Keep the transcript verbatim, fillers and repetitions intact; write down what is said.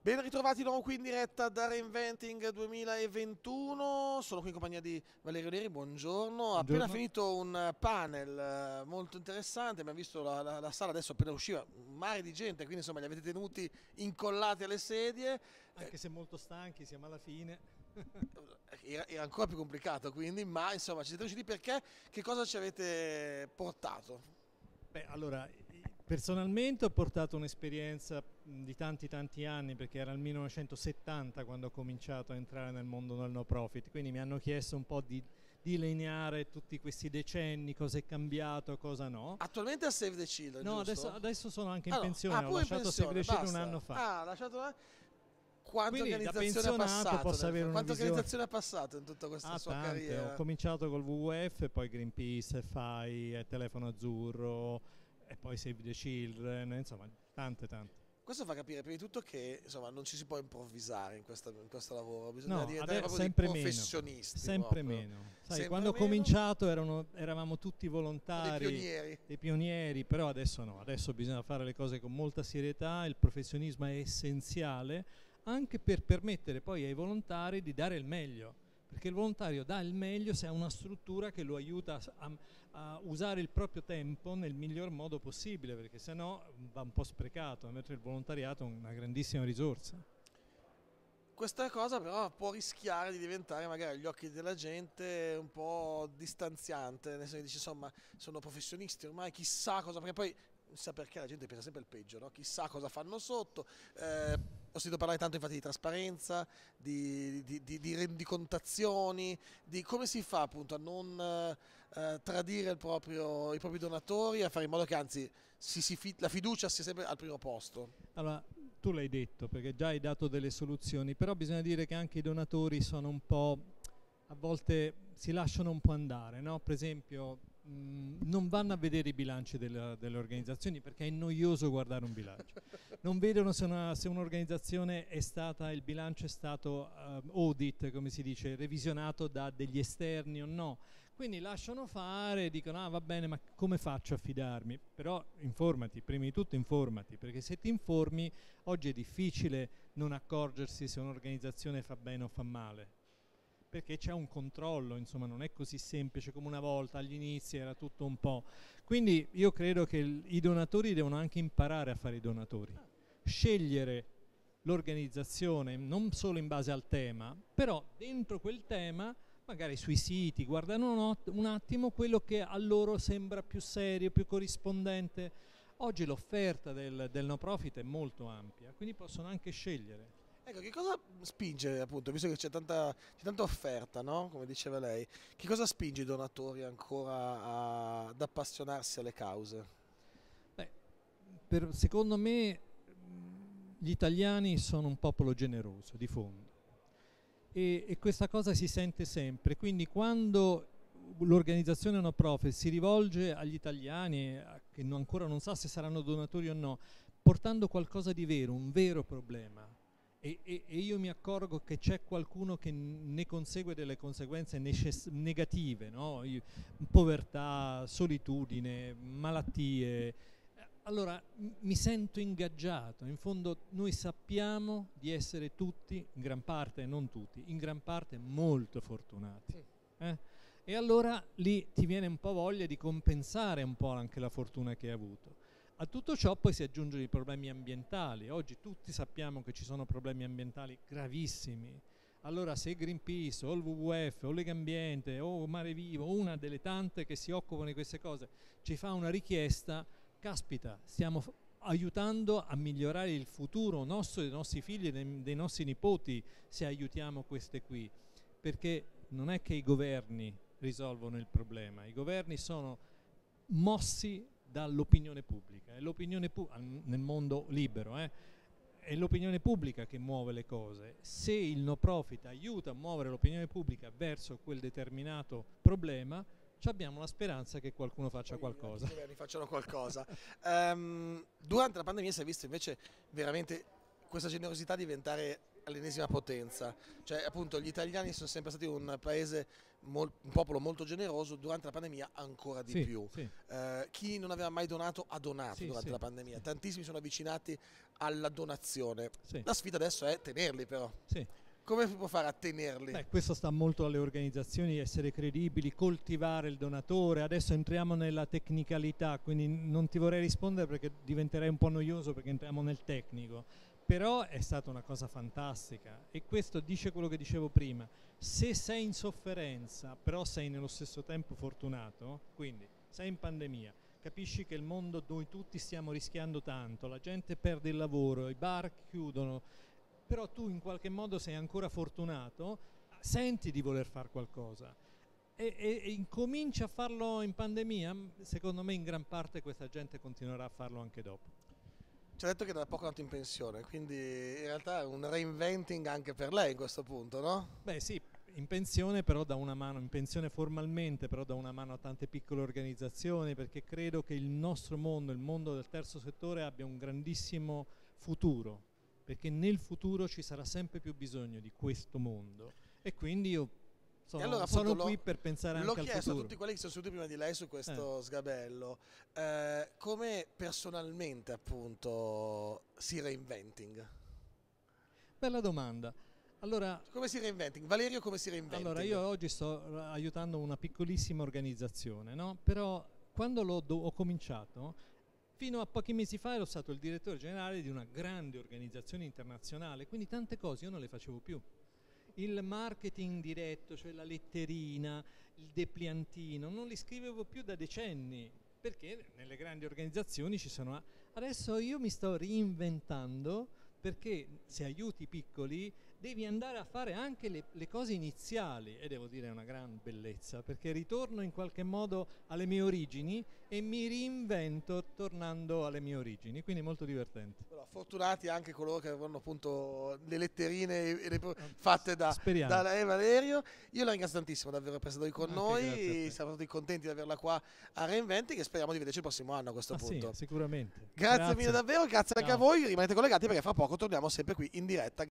Ben ritrovati di nuovo qui in diretta da Reinventing duemilaventuno, sono qui in compagnia di Valerio Neri, buongiorno. Ha appena Buongiorno. finito un panel eh, molto interessante, abbiamo visto la, la- la sala adesso appena usciva, un mare di gente, quindi insomma li avete tenuti incollati alle sedie. Eh, Anche se molto stanchi, siamo alla fine. era, era ancora più complicato quindi, ma insomma ci siete riusciti perché? Che cosa ci avete portato? Beh, allora, i- personalmente ho portato un'esperienza mh, di tanti tanti anni, perché era il millenovecentosettanta quando ho cominciato a entrare nel mondo del no profit, quindi mi hanno chiesto un po' di delineare tutti questi decenni, cosa è cambiato, cosa no. Attualmente a Save the Children, No, adesso, giusto? adesso sono anche in Ah no, pensione, ah, ho pure in lasciato Save pensione, the Children un basta. anno fa. Ah, lasciato là. Quante Quindi da organizzazioni ha pensionato passato? posso nel- avere una Quante visione. organizzazioni ha passato in tutta questa Ah, sua tante. Ho carriera? cominciato col W W F, poi Greenpeace, F I, eh, Telefono Azzurro e poi Save the Children, insomma, tante tante. Questo fa capire prima di tutto che insomma non ci si può improvvisare in, questa- in questo lavoro, bisogna No, diventare adesso proprio dei sempre meno, professionisti. sempre proprio. meno. Sai, Sempre quando ho meno, cominciato erano- eravamo tutti dei volontari, pionieri. dei pionieri, però adesso no, adesso bisogna fare le cose con molta serietà, il professionismo è essenziale anche per permettere poi ai volontari di dare il meglio, perché il volontario dà il meglio se ha una struttura che lo aiuta a, a usare il proprio tempo nel miglior modo possibile, perché sennò va un po' sprecato, mentre il volontariato è una grandissima risorsa. Questa cosa però può rischiare di diventare magari agli occhi della gente un po' distanziante, nel senso che dice insomma sono professionisti ormai, chissà cosa, perché poi sa perché la gente pensa sempre il peggio, no? Chissà cosa fanno sotto. Eh, ho sentito parlare tanto infatti di trasparenza, di, di- di- di rendicontazioni, di come si fa appunto a non eh, tradire il proprio- i propri donatori, a fare in modo che anzi si- si fi- la fiducia sia sempre al primo posto. Allora, tu l'hai detto perché già hai dato delle soluzioni, però bisogna dire che anche i donatori sono un po', a volte si lasciano un po' andare, no? Per esempio, mh, non vanno a vedere i bilanci della- delle organizzazioni perché è noioso guardare un bilancio. Non vedono se, una- se un'organizzazione è stata, il bilancio è stato eh, audit, come si dice, revisionato da degli esterni o no. Quindi lasciano fare, dicono ah va bene, ma come faccio a fidarmi? Però informati, prima di tutto informati, perché se ti informi oggi è difficile non accorgersi se un'organizzazione fa bene o fa male, perché c'è un controllo, insomma non è così semplice come una volta, agli inizi era tutto un po'. Quindi io credo che il- i donatori devono anche imparare a fare i donatori, scegliere l'organizzazione non solo in base al tema, però dentro quel tema magari sui siti guardano un, ot- un attimo quello che a loro sembra più serio, più corrispondente. Oggi l'offerta del, del no profit è molto ampia, quindi possono anche scegliere. Ecco, che cosa spinge appunto, visto che c'è tanta, c'è tanta offerta, no? Come diceva lei, che cosa spinge i donatori ancora a- ad appassionarsi alle cause? Beh, per- secondo me mh, gli italiani sono un popolo generoso di fondo e, e questa cosa si sente sempre, quindi quando l'organizzazione no profit si rivolge agli italiani eh, che non- ancora non sa se saranno donatori o no, portando qualcosa di vero, un vero problema, e, e- e io mi accorgo che c'è qualcuno che n- ne consegue delle conseguenze necess- negative, no? Io- povertà, solitudine, malattie. Eh, Allora m- mi sento ingaggiato, in fondo noi sappiamo di essere tutti, in gran parte, non tutti, in gran parte molto fortunati. eh? E allora lì ti viene un po' voglia di compensare un po' anche la fortuna che hai avuto. A tutto ciò poi si aggiungono i problemi ambientali. Oggi tutti sappiamo che ci sono problemi ambientali gravissimi. Allora se Greenpeace o il W W F o Legambiente o Mare Vivo o una delle tante che si occupano di queste cose ci fa una richiesta, caspita, stiamo f- aiutando a migliorare il futuro nostro, dei nostri figli e dei, dei nostri nipoti se aiutiamo queste qui. Perché non è che i governi risolvono il problema, i governi sono mossi dall'opinione pubblica, è l'opinione pu- nel mondo libero, eh, è l'opinione pubblica che muove le cose. Se il no profit aiuta a muovere l'opinione pubblica verso quel determinato problema, ci abbiamo la speranza che qualcuno faccia Poi anche qualcosa. i governi facciano qualcosa. Ehm, durante la pandemia si è visto invece veramente questa generosità diventare all'ennesima potenza. Cioè, appunto, gli italiani sono sempre stati un paese, un popolo molto generoso, durante la pandemia ancora di sì, più. Sì. Eh, chi non aveva mai donato ha donato sì, durante sì, la pandemia, sì. tantissimi sono avvicinati alla donazione. Sì. La sfida adesso è tenerli però. Sì. Come si può fare a tenerli? Beh, questo sta molto alle organizzazioni, essere credibili, coltivare il donatore. Adesso entriamo nella tecnicalità, quindi non ti vorrei rispondere perché diventerei un po' noioso perché entriamo nel tecnico. Però è stata una cosa fantastica e questo dice quello che dicevo prima. Se sei in sofferenza, però sei nello stesso tempo fortunato, quindi sei in pandemia, capisci che il mondo noi tutti stiamo rischiando tanto, la gente perde il lavoro, i bar chiudono, però tu in qualche modo sei ancora fortunato, senti di voler fare qualcosa e, e, e incominci a farlo in pandemia, secondo me in gran parte questa gente continuerà a farlo anche dopo. Ci ha detto che da poco è andato in pensione, quindi in realtà è un reinventing anche per lei in questo punto, no? Beh sì, in pensione però da una mano, in pensione formalmente però da una mano a tante piccole organizzazioni, perché credo che il nostro mondo, il mondo del terzo settore abbia un grandissimo futuro, perché nel futuro ci sarà sempre più bisogno di questo mondo e quindi io sono, e allora, sono lo, qui per pensare anche al futuro. L'ho chiesto a tutti quelli che sono seduti prima di lei su questo eh. sgabello, eh, come personalmente appunto si reinventing? Bella domanda. Allora, come si reinventing? Valerio come si reinventing? Allora io oggi sto aiutando una piccolissima organizzazione, no? Però quando l'ho ho cominciato, fino a pochi mesi fa ero stato il direttore generale di una grande organizzazione internazionale, quindi tante cose io non le facevo più. Il marketing diretto, cioè la letterina, il depliantino, non li scrivevo più da decenni, perché nelle grandi organizzazioni ci sono... Adesso io mi sto reinventando, perché se aiuti i piccoli devi andare a fare anche le, le cose iniziali e devo dire è una gran bellezza perché ritorno in qualche modo alle mie origini e mi reinvento tornando alle mie origini, quindi molto divertente. Però, fortunati anche coloro che avevano appunto le letterine e le, fatte da, da Valerio. Io la ringrazio tantissimo davvero per essere qui con anche noi, siamo stati contenti di averla qua a Reinventing e speriamo di vederci il prossimo anno a questo ah, punto. Sì, sicuramente. Grazie, grazie mille davvero, grazie Ciao. Anche a voi, rimanete collegati perché fra poco torniamo sempre qui in diretta.